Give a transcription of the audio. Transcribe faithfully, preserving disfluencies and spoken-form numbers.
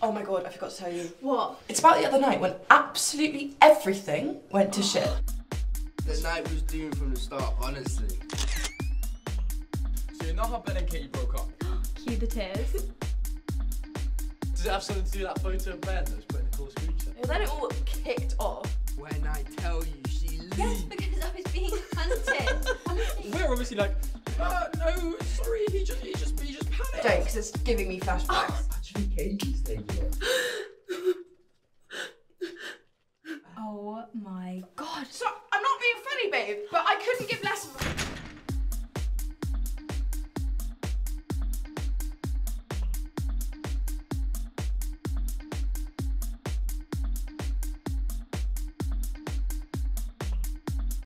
Oh my god, I forgot to tell you. What? It's about the other night when absolutely everything went to shit. The night was doomed from the start, honestly. So you know how Ben and Katie broke up? Cue the tears. Does it have something to do with that photo of Ben that was put in the cool scooter? And then it all kicked off. When I tell you, she leaves. Yes, because I was being hunted. We're obviously like, uh, no, sorry, he just, he just, he just panicked. Don't, because it's giving me flashbacks. Actually, Katie's taking it.